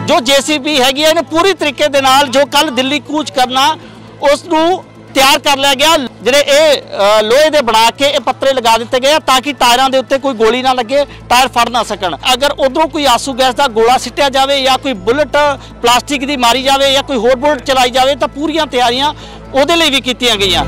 जो JCB हैगी है पूरी तरीके दे नाल जो कल दिल्ली कूच करना उसनू तैयार कर लिया गया। जिहड़े ये लोहे दे बना के ये पत्रे लगा दिते गए ताकि टायरां दे उत्ते कोई गोली ना लगे, टायर फड़ ना सकन। अगर उधरों कोई आंसू गैस का गोला सिटिया जाए या कोई बुलेट प्लास्टिक की मारी जाए या कोई होर बुलेट चलाई जाए तो पूरियां तैयारियां उहदे लई भी कीतियां गईयां।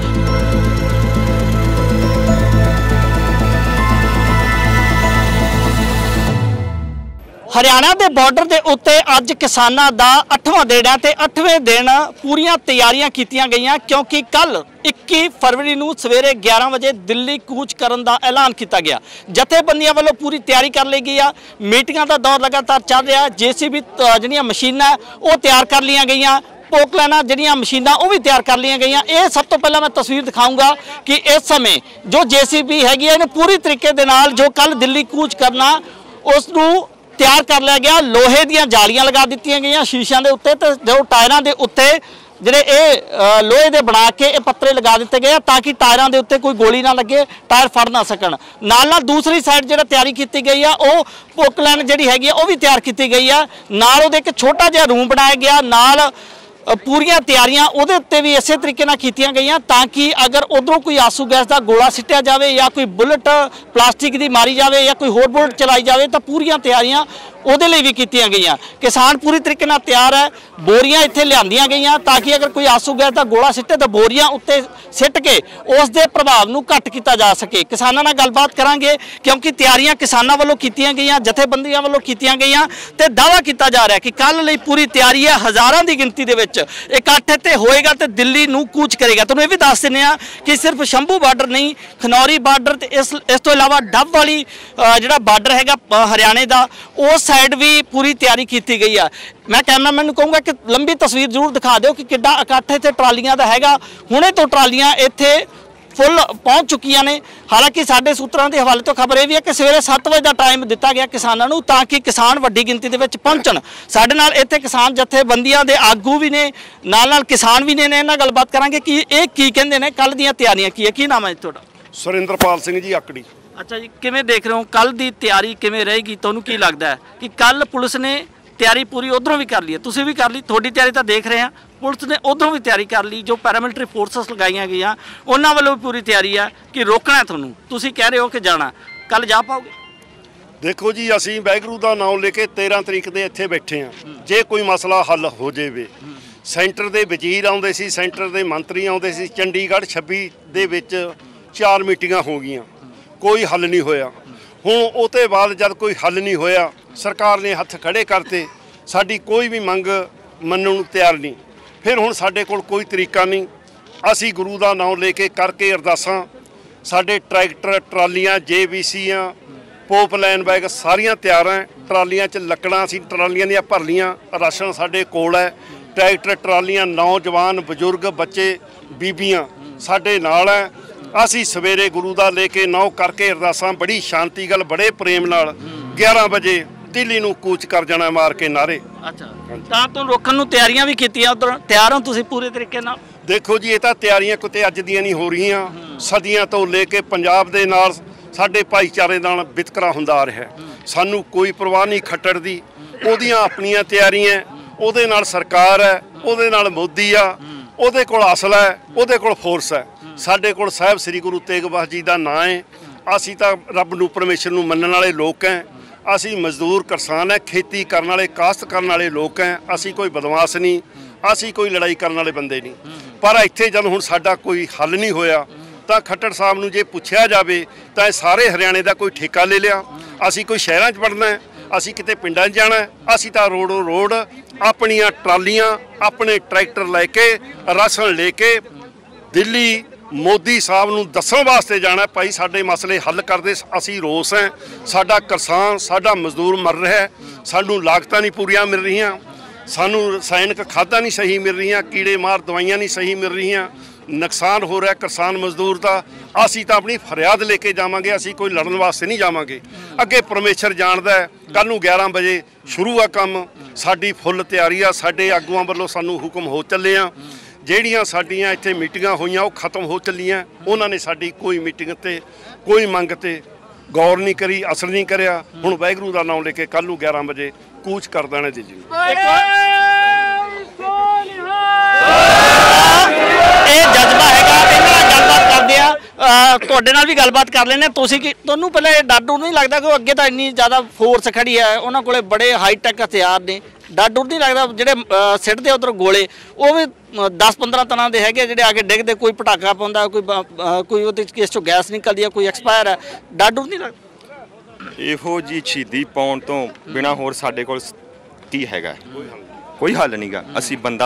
हरियाणा के बॉर्डर के उत्ते अज किसानां दा 8वां दिन है ते 8वें दिन पूरियां तैयारियां कीतियां गईयां क्योंकि कल 21 फरवरी नूं सवेरे 11 बजे दिल्ली कूच करन दा ऐलान किया गया। जथेबंदियां वालों पूरी तैयारी कर ली गई है। मीटिंगां दा दौर लगातार चल रहा है। JCB जिहड़ियां मशीनां वो तैयार कर लिया गईयां, पोकलैना जिहड़ियां मशीनां वो भी तैयार कर लिया गई। ये सब तो पहला मैं तस्वीर दिखाऊंगा कि इस समय जो JCB हैगी है पूरी तरीके दे नाल जो कल दिल्ली कूच करना उसनूं तैयार कर लिया गया। लोहे दीयां जालियां लगा दित्तियां गईयां शीशियां दे उत्ते ते जो टायरां दे उत्ते जिहड़े ये लोहे दे बना के ये पत्रे लगा दिते गए ताकि टायरां दे उत्ते कोई गोली ना लगे, टायर फड़ ना सकन। नाल दूसरी साइड जिहड़ा तैयारी की गई है वो पोकलैन जिहड़ी हैगी है वो भी तैयार की गई है। नाल उहदे एक छोटा जिहा रूम बनाया गया, नाल पूरियां तैयारियां उहदे उत्ते भी इसे तरीके नाल कीतियां गईयां ताकि अगर उधरों कोई आंसू गैस का गोला सिटिया जाए या कोई बुलेट प्लास्टिक की मारी जाए या कोई होर बुलेट चलाई जाए तो पूरियां तैयारियां उहदे लई भी कीतियां गईयां। किसान पूरी तरीके नाल तैयार है। बोरियां इत्थे लियांदियां गईयां ताकि अगर कोई आंसू गैस का गोला सिटे तो बोरियां उत्ते सिट के उस दे प्रभाव नूं घट किया जा सके। किसानां नाल गलबात करांगे क्योंकि तैयारियां किसानां वालों कीतियां गईयां, जथेबंदियां वालों कीतियां गईयां ते दावा किया जा रहा है कि कल लई पूरी तैयारी है। हज़ारां दी गिनती दे विच इकट्ठ इत्थे होएगा ते दिल्ली नूं कूच करेगा। तुहानूं ये भी दस दिंदे आ कि सिर्फ शंभू बार्डर नहीं, खनौरी बार्डर ते इस तो इलावा डब वाली जिहड़ा बार्डर हैगा हरियाणे दा उस साइड भी पूरी तैयारी की गई है। मैं कैमरामैन नूं कहूँगा कि लंबी तस्वीर जरूर दिखा दो कि किड्डा इकट्ठ इत्थे ट्रालियां दा हैगा। हुणे तो ट्रालियां इत्थे फुल पहुँच चुकियां ने। हालांकि साडे सूत्रां दे हवाले तो खबर यह भी है कि सवेरे 7 बजे का टाइम दिता गया किसानों नूं ताकि किसान वड्डी गिनती दे विच पहुंचण। साडे नाल इत्थे किसान जथेबंदियां दे आगू भी ने, नाल किसान भी ने। इन्हां नाल गलबात करांगे कि ये की कहंदे ने, कल दीयां तैयारियां की है। की नाम है तुहाडा? सुरिंदरपाल सिंह जी आकड़ी। अच्छा जी, किवें देख रहे हो कल दी तैयारी किवें रहेगी? तुहानूं की लगदा है कि कल पुलिस ने तैयारी पूरी उधरों भी कर ली है, तुसीं भी कर ली, थोड़ी तैयारी तो देख रहे हैं, पुलिस ने उधरों भी तैयारी कर ली, जो पैरामिलिटरी फोर्सेस लगाई गई उन्होंने वालों भी पूरी तैयारी है कि रोकना है तुहानूं, तुसीं कह रहे हो कि जाना, कल जा पाओगे? देखो जी, असीं वाहिगुरू का नाम लेके 13 तरीक ਦੇ ਇੱਥੇ ਬੈਠੇ ਹਾਂ। ਜੇ ਕੋਈ ਮਸਲਾ ਹੱਲ ਹੋ ਜਾਵੇ, ਸੈਂਟਰ ਦੇ ਵਜ਼ੀਰ ਆਉਂਦੇ ਸੀ, ਸੈਂਟਰ ਦੇ ਮੰਤਰੀ ਆਉਂਦੇ ਸੀ, ਚੰਡੀਗੜ੍ਹ 26 ਦੇ ਵਿੱਚ 4 ਮੀਟਿੰਗਾਂ ਹੋ ਗਈਆਂ, कोई हल नहीं होया। हुण उहते बाद जब कोई हल नहीं होया, सरकार ने हत्थ खड़े करते, साडी कोई भी मंग मनण नूं तैयार नहीं। फिर हुण साडे कोल कोई तरीका नहीं, असीं गुरू दा नाम लेके करके अरदासां, साडे ट्रैक्टर ट्रालियां JBCयां पोपलैन बैग सारियां तैयार हैं। ट्रालियां च लकड़ां असीं ट्रालियां दियां भर लियां, राशन साडे कोल है। ट्रैक्टर ट्रालियां, नौजवान बजुर्ग बच्चे बीबियां साडे नाल है। असी सवेरे गुरु दा लेके 9 करके अरदासां बड़ी शांति गल बड़े प्रेम नाल 11 बजे दिल्ली नूं कूच कर जाना मार के नारे। अच्छा, तां तो रोकण नूं तैयारियां भी कीतियां, उधर तैयार हो तुसीं पूरे तरीके नाल? देखो जी, ये तां तैयारियां किते अज दियां नहीं हो रहीआं, सदियां तो लेके पंजाब दे नाल साडे भाईचारे नाल वितकरा हुंदा आ रिहा है। सानूं कोई परवाह नहीं खट्टड़ दी, ओहदियां अपणियां तैयारियां, ओहदे नाल सरकार है, ओहदे नाल मोदी आ, ਉਹਦੇ ਕੋਲ ਅਸਲ ਹੈ, ਉਹਦੇ ਕੋਲ ਫੋਰਸ ਹੈ। ਸਾਡੇ ਕੋਲ ਸਾਹਿਬ ਸ੍ਰੀ ਗੁਰੂ ਤੇਗ ਬਹਾਦਰ ਜੀ ਦਾ ਨਾਂ ਹੈ। ਅਸੀਂ ਤਾਂ ਰੱਬ ਨੂੰ ਪਰਮੇਸ਼ਰ ਨੂੰ ਮੰਨਣ ਵਾਲੇ ਲੋਕ ਹੈ। ਅਸੀਂ ਮਜ਼ਦੂਰ ਕਿਸਾਨ ਹੈ, ਖੇਤੀ ਕਰਨ ਵਾਲੇ ਕਾਸ਼ਤ ਕਰਨ ਵਾਲੇ ਲੋਕ ਹੈ। ਅਸੀਂ ਕੋਈ ਬਦਮਾਸ਼ ਨਹੀਂ, ਅਸੀਂ ਕੋਈ ਲੜਾਈ ਕਰਨ ਵਾਲੇ ਬੰਦੇ ਨਹੀਂ। ਪਰ ਇੱਥੇ ਜਦ ਹੁਣ ਸਾਡਾ ਕੋਈ ਹੱਲ ਨਹੀਂ ਹੋਇਆ ਤਾਂ ਖੱਟੜ ਸਾਹਿਬ ਨੂੰ ਜੇ ਪੁੱਛਿਆ ਜਾਵੇ ਤਾਂ ਇਹ ਸਾਰੇ ਹਰਿਆਣੇ ਦਾ ਕੋਈ ਠੇਕਾ ਲੈ ਲਿਆ। ਅਸੀਂ ਕੋਈ ਸ਼ਹਿਰਾਂ 'ਚ ਵੜਨਾ ਹੈ, ਅਸੀਂ ਕਿਤੇ ਪਿੰਡਾਂ 'ਚ ਜਾਣਾ, ਅਸੀਂ ਤਾਂ ਰੋਡੋਂ ਰੋਡ ਆਪਣੀਆਂ ਟਰਾਲੀਆਂ, ਆਪਣੇ ਟਰੈਕਟਰ ਲੈ ਕੇ, ਰਾਸ਼ਨ ਲੈ ਕੇ ਦਿੱਲੀ ਮੋਦੀ ਸਾਹਿਬ ਨੂੰ ਦੱਸਣ ਵਾਸਤੇ ਜਾਣਾ, ਭਾਈ ਸਾਡੇ ਮਸਲੇ ਹੱਲ ਕਰਦੇ। ਅਸੀਂ ਰੋਸ ਹੈ, ਸਾਡਾ ਕਿਸਾਨ, ਸਾਡਾ ਮਜ਼ਦੂਰ ਮਰ ਰਿਹਾ, ਸਾਨੂੰ ਲਾਗਤਾਂ ਨਹੀਂ ਪੂਰੀਆਂ ਮਿਲ ਰਹੀਆਂ, ਸਾਨੂੰ ਰਸਾਇਣਕ ਖਾਦਾਂ ਨਹੀਂ ਸਹੀ ਮਿਲ ਰਹੀਆਂ, ਕੀੜੇ ਮਾਰ ਦਵਾਈਆਂ ਨਹੀਂ ਸਹੀ ਮਿਲ ਰਹੀਆਂ, ਨੁਕਸਾਨ ਹੋ ਰਿਹਾ ਕਿਸਾਨ ਮਜ਼ਦੂਰ ਦਾ। ਅਸੀਂ ਤਾਂ ਆਪਣੀ ਫਰਿਆਦ ਲੈ ਕੇ ਜਾਵਾਂਗੇ, ਅਸੀਂ ਕੋਈ ਲੜਨ ਵਾਸਤੇ ਨਹੀਂ ਜਾਵਾਂਗੇ। ਅੱਗੇ ਪਰਮੇਸ਼ਰ ਜਾਣਦਾ ਹੈ, ਕੱਲ੍ਹ ਨੂੰ 11 ਵਜੇ ਸ਼ੁਰੂ ਆ ਕੰਮ। ਸਾਡੀ ਫੁੱਲ ਤਿਆਰੀ ਆ, ਸਾਡੇ ਆਗੂਆਂ ਵੱਲੋਂ ਸਾਨੂੰ ਹੁਕਮ ਹੋ ਚੱਲੇ ਆ। ਜਿਹੜੀਆਂ ਸਾਡੀਆਂ ਇੱਥੇ ਮੀਟਿੰਗਾਂ ਹੋਈਆਂ ਉਹ ਖਤਮ ਹੋ ਚੱਲੀਆਂ। ਉਹਨਾਂ ਨੇ ਸਾਡੀ ਕੋਈ ਮੀਟਿੰਗ ਤੇ, ਕੋਈ ਮੰਗ ਤੇ ਗੌਰ ਨਹੀਂ ਕਰੀ, ਅਸਰ ਨਹੀਂ ਕਰਿਆ। ਹੁਣ ਵਾਹਿਗੁਰੂ ਦਾ ਨਾਮ ਲੈ ਕੇ ਕੱਲ੍ਹ ਨੂੰ 11 ਵਜੇ ਕੂਚ ਕਰ ਦੇਣਾ ਦਿੱਲੀ ਨੂੰ। ਇਹ ਜਜ਼ਬਾ ਹੈਗਾ। ਇਹਨਾਂ ਨਾਲ ਗੱਲਬਾਤ ਕਰਦੇ ਆ, ਤੁਹਾਡੇ ਨਾਲ ਵੀ ਗੱਲਬਾਤ ਕਰ ਲੈਣੇ। ਤੁਹਾਨੂੰ ਪਹਿਲਾਂ ਇਹ ਡਰ ਡਰ ਨਹੀਂ ਲੱਗਦਾ ਕਿ ਅੱਗੇ ਤਾਂ ਇੰਨੀ ਜ਼ਿਆਦਾ ਫੋਰਸ ਖੜੀ ਹੈ, ਉਹਨਾਂ ਕੋਲੇ ਬੜੇ ਹਾਈਟੈਕ ਹਥਿਆਰ ਨੇ, ਡਰ ਡਰ ਨਹੀਂ ਲੱਗਦਾ ਜਿਹੜੇ ਸਿੱਟਦੇ ਉਧਰ ਗੋਲੇ ਉਹ ਵੀ 10-15 ਤਰ੍ਹਾਂ ਦੇ ਹੈਗੇ ਜਿਹੜੇ ਆ ਕੇ ਡਿੱਗਦੇ, ਕੋਈ ਪਟਾਕਾ ਪਾਉਂਦਾ, ਕੋਈ ਉਹਦੇ ਕਿਸ ਚੋਂ ਗੈਸ ਨਿਕਲਦੀ ਹੈ, ਕੋਈ ਐਕਸਪਾਇਰ ਹੈ, ਡਰ ਡਰ ਨਹੀਂ ਲੱਗਦਾ? ਇਹੋ ਜੀ ਸ਼ਹੀਦੀ ਪਾਉਣ ਤੋਂ ਬਿਨਾਂ ਹੋਰ ਸਾਡੇ ਕੋਲ ਕੀ ਹੈਗਾ? ਕੋਈ ਹੱਲ ਨਹੀਂਗਾ। ਅਸੀਂ ਬੰਦਾ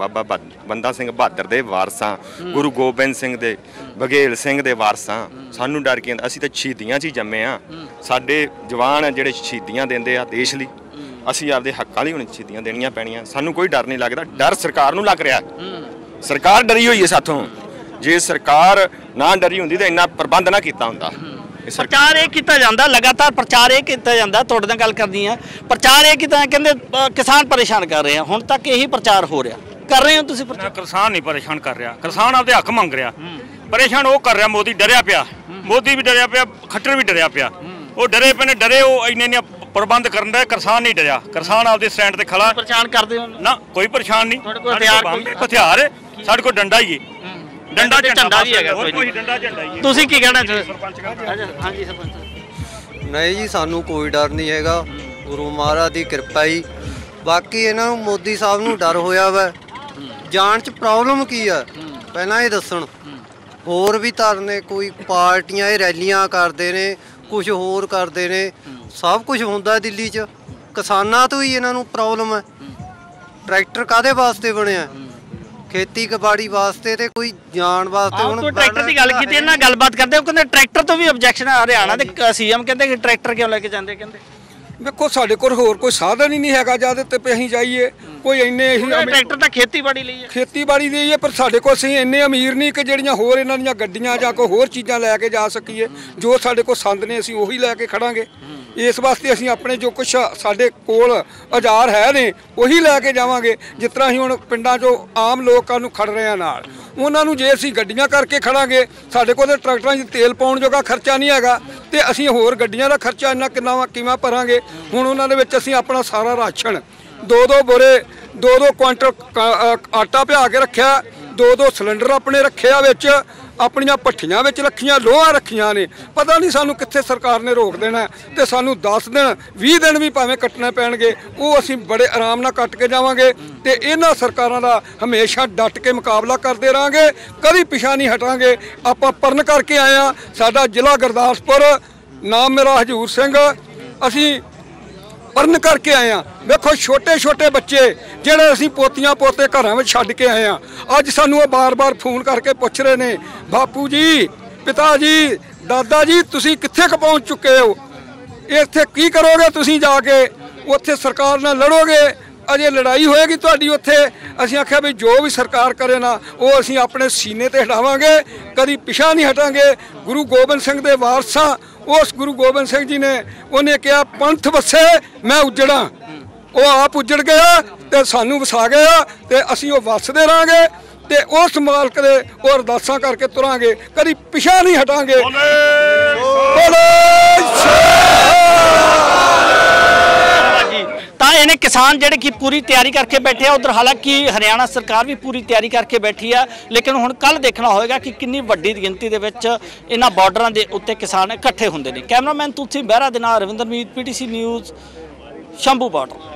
ਸਿੰਘ ਬਹਾਦਰ ਦੇ ਵਾਰਸਾਂ, ਗੁਰੂ ਗੋਬਿੰਦ ਸਿੰਘ ਦੇ, ਬਘੇਲ ਸਿੰਘ ਦੇ ਵਾਰਸਾਂ। ਸਾਨੂੰ ਡਰ ਕੀ? ਅਸੀਂ ਤਾਂ ਸ਼ਹੀਦੀਆਂ 'ਚ ਹੀ ਜੰਮੇ ਆ। ਸਾਡੇ ਜਵਾਨ ਜਿਹੜੇ ਸ਼ਹੀਦੀਆਂ ਦਿੰਦੇ ਆ ਦੇਸ਼ ਲਈ, ਅਸੀਂ ਆਪਦੇ ਹੱਕਾਂ ਲਈ ਹੁਣ ਸ਼ਹੀਦੀਆਂ ਦੇਣੀਆਂ ਪੈਣੀਆਂ। ਸਾਨੂੰ ਕੋਈ ਡਰ ਨਹੀਂ ਲੱਗਦਾ। ਡਰ ਸਰਕਾਰ ਨੂੰ ਲੱਗ ਰਿਹਾ। ਸਰਕਾਰ ਡਰੀ ਹੋਈ ਹੈ ਸਾਥੋਂ। ਜੇ ਸਰਕਾਰ ਨਾ ਡਰੀ ਹੁੰਦੀ ਤਾਂ ਇੰਨਾ ਪ੍ਰਬੰਧ ਨਾ ਕੀਤਾ ਹੁੰਦਾ। ਪ੍ਰਚਾਰ ਇਹ ਕੀਤਾ ਜਾਂਦਾ, ਲਗਾਤਾਰ ਪ੍ਰਚਾਰ ਇਹ ਕੀਤਾ ਜਾਂਦਾ। ਤੁਹਾਡੇ ਨਾਲ ਗੱਲ ਕਰਨੀ ਆ, ਪ੍ਰਚਾਰ ਇਹ ਕੀਤਾ, ਕਹਿੰਦੇ ਕਿਸਾਨ ਪਰੇਸ਼ਾਨ ਕਰ ਰਹੇ ਆ। ਹੁਣ ਤੱਕ ਇਹੀ ਪ੍ਰਚਾਰ ਹੋ ਰਿਹਾ, ਕਰ ਰਹੇ ਹੋ ਤੁਸੀਂ ਪ੍ਰਚਾਰ? ਕਿਸਾਨ ਨਹੀਂ ਪਰੇਸ਼ਾਨ ਕਰ ਰਿਹਾ, ਕਿਸਾਨ ਆਪਦੇ ਹੱਕ ਮੰਗ ਰਿਹਾ। ਪਰੇਸ਼ਾਨ ਉਹ ਕਰ ਰਿਹਾ, ਮੋਦੀ ਡਰਿਆ ਪਿਆ, ਮੋਦੀ ਵੀ ਡਰਿਆ ਪਿਆ, ਖੱਟਰ ਵੀ ਡਰਿਆ ਪਿਆ। ਉਹ ਡਰੇ ਪਏ ਨੇ, ਡਰੇ ਉਹ ਇੰਨੇ ਪ੍ਰਬੰਧ ਕਰਨ ਦਾ। ਕਿਸਾਨ ਨਹੀਂ ਡਰਿਆ, ਕਿਸਾਨ ਆਪਦੇ ਸਟੈਂਡ ਤੇ ਖੜਾ। ਪਰੇਸ਼ਾਨ ਕਰਦੇ ਹੋ ਨਾ? ਕੋਈ ਪਰੇਸ਼ਾਨ ਨਹੀਂ। ਤੁਹਾਡੇ ਕੋਲ ਹਥਿਆਰ ਹੈ, ਸਾਡੇ ਕੋਲ ਡੰਡਾ ਹੀ ਹੈ। ਡੰਡਾ ਝੰਡਾ ਵੀ ਹੈਗਾ, ਕੋਈ ਡੰਡਾ ਝੰਡਾ ਹੀ ਹੈ। ਤੁਸੀਂ ਕੀ ਕਹਿਣਾ ਚਾਹੁੰਦੇ? ਹਾਂਜੀ ਸਰਪੰਚ। ਨਹੀਂ ਜੀ, ਸਾਨੂੰ ਕੋਈ ਡਰ ਨਹੀਂ ਹੈਗਾ, ਗੁਰੂ ਮਹਾਰਾਜ ਦੀ ਕਿਰਪਾ ਹੀ। ਬਾਕੀ ਇਹਨਾਂ ਨੂੰ ਮੋਦੀ ਸਾਹਿਬ ਨੂੰ ਡਰ ਹੋਇਆ ਵਾ। ਜਾਣ 'ਚ ਪ੍ਰੋਬਲਮ ਕੀ ਆ ਪਹਿਲਾਂ ਇਹ ਦੱਸਣ। ਹੋਰ ਵੀ ਧਰਨੇ, ਕੋਈ ਪਾਰਟੀਆਂ ਇਹ ਰੈਲੀਆਂ ਕਰਦੇ ਨੇ, ਕੁਝ ਹੋਰ ਕਰਦੇ ਨੇ, ਸਭ ਕੁਝ ਹੁੰਦਾ ਦਿੱਲੀ 'ਚ। ਕਿਸਾਨਾਂ ਤੋਂ ਹੀ ਇਹਨਾਂ ਨੂੰ ਪ੍ਰੋਬਲਮ ਹੈ। ਟਰੈਕਟਰ ਕਾਹਦੇ ਵਾਸਤੇ ਬਣਿਆ? ਖੇਤੀਬਾੜੀ ਵਾਸਤੇ ਤੇ ਕੋਈ ਜਾਣ ਵਾਸਤੇ। ਹੁਣ ਟਰੈਕਟਰ ਦੀ ਗੱਲ ਕੀਤੀ, ਇਹਨਾਂ ਨਾਲ ਗੱਲਬਾਤ ਕਰਦੇ, ਉਹ ਕਹਿੰਦੇ ਟਰੈਕਟਰ ਤੋਂ ਵੀ ਆਬਜੈਕਸ਼ਨ ਆ। ਹਰਿਆਣਾ ਦੇ ਸੀਐਮ ਕਹਿੰਦੇ ਕਿ ਟਰੈਕਟਰ ਕਿਉਂ ਲੈ ਕੇ ਜਾਂਦੇ? ਕਹਿੰਦੇ ਵੇਖੋ ਸਾਡੇ ਕੋਲ ਹੋਰ ਕੋਈ ਸਾਧਨ ਹੀ ਨਹੀਂ ਹੈਗਾ ਜਦ ਤੇ ਅਸੀਂ ਜਾਈਏ। ਕੋਈ ਇੰਨੇ ਟਰੈਕਟਰ ਤਾਂ ਖੇਤੀਬਾੜੀ ਲਈ ਹੈ, ਖੇਤੀਬਾੜੀ ਲਈ ਹੈ, ਪਰ ਸਾਡੇ ਕੋਲ ਅਸੀਂ ਇੰਨੇ ਅਮੀਰ ਨਹੀਂ ਕਿ ਜਿਹੜੀਆਂ ਹੋਰ ਇਹਨਾਂ ਦੀਆਂ ਗੱਡੀਆਂ ਜਾਂ ਕੋਈ ਹੋਰ ਚੀਜ਼ਾਂ ਲੈ ਕੇ ਜਾ ਸਕੀਏ। ਜੋ ਸਾਡੇ ਕੋਲ ਸੰਦ ਨੇ ਅਸੀਂ ਉਹੀ ਲੈ ਕੇ ਖੜਾਂਗੇ। ਇਸ ਵਾਸਤੇ ਅਸੀਂ ਆਪਣੇ ਜੋ ਕੁਛ ਸਾਡੇ ਕੋਲ ਔਜ਼ਾਰ ਹੈ ਨੇ ਉਹੀ ਲੈ ਕੇ ਜਾਵਾਂਗੇ। ਜਿਸ ਤਰ੍ਹਾਂ ਅਸੀਂ ਹੁਣ ਪਿੰਡਾਂ 'ਚੋਂ ਆਮ ਲੋਕਾਂ ਨੂੰ ਖੜ ਰਹੇ ਹਾਂ ਨਾਲ, ਉਹਨਾਂ ਨੂੰ ਜੇ ਅਸੀਂ ਗੱਡੀਆਂ ਕਰਕੇ ਖੜਾਂਗੇ, ਸਾਡੇ ਕੋਲ ਤਾਂ ਟਰੈਕਟਰਾਂ 'ਚ ਤੇਲ ਪਾਉਣ ਜੋਗਾ ਖਰਚਾ ਨਹੀਂ ਹੈਗਾ, ਤੇ ਅਸੀਂ ਹੋਰ ਗੱਡੀਆਂ ਦਾ ਖਰਚਾ ਇੰਨਾ ਕਿਵੇਂ ਭਰਾਂਗੇ? ਹੁਣ ਉਹਨਾਂ ਦੇ ਵਿੱਚ ਅਸੀਂ ਆਪਣਾ ਸਾਰਾ ਰਾਸ਼ਨ 2-2 ਬੋਰੇ, 2-2 ਕੁਆਂਟਲ ਆਟਾ ਪਿਆ ਕੇ ਰੱਖਿਆ, 2-2 ਸਿਲੰਡਰ ਆਪਣੇ ਰੱਖਿਆ ਵਿੱਚ, ਆਪਣੀਆਂ ਭੱਠੀਆਂ ਵਿੱਚ ਰੱਖੀਆਂ, ਲੋਹਾਂ ਰੱਖੀਆਂ ਨੇ। ਪਤਾ ਨਹੀਂ ਸਾਨੂੰ ਕਿੱਥੇ ਸਰਕਾਰ ਨੇ ਰੋਕ ਦੇਣਾ, ਤੇ ਸਾਨੂੰ 10 ਦਿਨ 20 ਦਿਨ ਵੀ ਭਾਵੇਂ ਕੱਟਣੇ ਪੈਣਗੇ, ਉਹ ਅਸੀਂ ਬੜੇ ਆਰਾਮ ਨਾਲ ਕੱਟ ਕੇ ਜਾਵਾਂਗੇ। ਤੇ ਇਹਨਾਂ ਸਰਕਾਰਾਂ ਦਾ ਹਮੇਸ਼ਾ ਡਟ ਕੇ ਮੁਕਾਬਲਾ ਕਰਦੇ ਰਹਾਂਗੇ, ਕਦੀ ਪਿਛਾ ਨਹੀਂ ਹਟਾਂਗੇ। ਆਪਾਂ ਪਰਨ ਕਰਕੇ ਆਏ ਆ। ਸਾਡਾ ਜ਼ਿਲ੍ਹਾ ਗੁਰਦਾਸਪੁਰ, ਨਾਮ ਮੇਰਾ ਹਜੂਰ ਸਿੰਘ। ਅਸੀਂ ਪਰਨ ਕਰਕੇ ਆਏ ਆ। ਵੇਖੋ ਛੋਟੇ ਬੱਚੇ ਜਿਹੜੇ ਅਸੀਂ ਪੋਤੀਆਂ ਪੋਤੇ ਘਰਾਂ ਵਿੱਚ ਛੱਡ ਕੇ ਆਏ ਆ, ਅੱਜ ਸਾਨੂੰ ਉਹ ਬਾਰ-ਬਾਰ ਫੋਨ ਕਰਕੇ ਪੁੱਛ ਰਹੇ ਨੇ, ਬਾਪੂ ਜੀ, ਪਿਤਾ ਜੀ, ਦਾਦਾ ਜੀ, ਤੁਸੀਂ ਕਿੱਥੇ ਕੁ ਪਹੁੰਚ ਚੁੱਕੇ ਹੋ? ਇੱਥੇ ਕੀ ਕਰੋਗੇ ਤੁਸੀਂ ਜਾ ਕੇ? ਉੱਥੇ ਸਰਕਾਰ ਨਾਲ ਲੜੋਗੇ? ਅਜੇ ਲੜਾਈ ਹੋਏਗੀ ਤੁਹਾਡੀ ਉੱਥੇ। ਅਸੀਂ ਆਖਿਆ ਵੀ ਜੋ ਵੀ ਸਰਕਾਰ ਕਰੇ ਨਾ, ਉਹ ਅਸੀਂ ਆਪਣੇ ਸੀਨੇ ਤੇ ਹਟਾਵਾਂਗੇ, ਕਦੀ ਪਿਛਾ ਨਹੀਂ ਹਟਾਂਗੇ। ਗੁਰੂ ਗੋਬਿੰਦ ਸਿੰਘ ਦੇ ਵਾਰਸਾਂ, ਉਸ ਗੁਰੂ ਗੋਬਿੰਦ ਸਿੰਘ ਜੀ ਨੇ, ਉਹਨੇ ਕਿਹਾ ਪੰਥ ਵਸੇ ਮੈਂ ਉਜੜਾਂ। ਉਹ ਆਪ ਉਜੜ ਗਿਆ ਤੇ ਸਾਨੂੰ ਵਸਾ ਗਿਆ, ਤੇ ਅਸੀਂ ਉਹ ਵਸਦੇ ਰਹਾਂਗੇ ਤੇ ਉਸ ਮਾਲਕ ਦੇ ਉਹ ਅਰਦਾਸਾਂ ਕਰਕੇ ਤੁਰਾਂਗੇ, ਕਦੀ ਪਿਛਾ ਨਹੀਂ ਹਟਾਂਗੇ। ਤਾਂ ਇਹਨੇ ਕਿਸਾਨ ਜਿਹੜੇ ਕਿ ਪੂਰੀ ਤਿਆਰੀ ਕਰਕੇ ਬੈਠੇ ਆ ਉਧਰ। ਹਾਲਾਂਕਿ ਹਰਿਆਣਾ ਸਰਕਾਰ ਵੀ ਪੂਰੀ ਤਿਆਰੀ ਕਰਕੇ ਬੈਠੀ ਆ, ਲੇਕਿਨ ਹੁਣ ਕੱਲ ਦੇਖਣਾ ਹੋਏਗਾ ਕਿ ਕਿੰਨੀ ਵੱਡੀ ਗਿਣਤੀ ਦੇ ਵਿੱਚ ਇਹਨਾਂ ਬਾਰਡਰਾਂ ਦੇ ਉੱਤੇ ਕਿਸਾਨ ਇਕੱਠੇ ਹੁੰਦੇ ਨੇ। ਕੈਮਰਾਮੈਨ ਤੁਲਸੀ ਬਹਿਰਾ ਦੇ ਨਾਲ Ravinder Meet, PTC news, Shambhu border.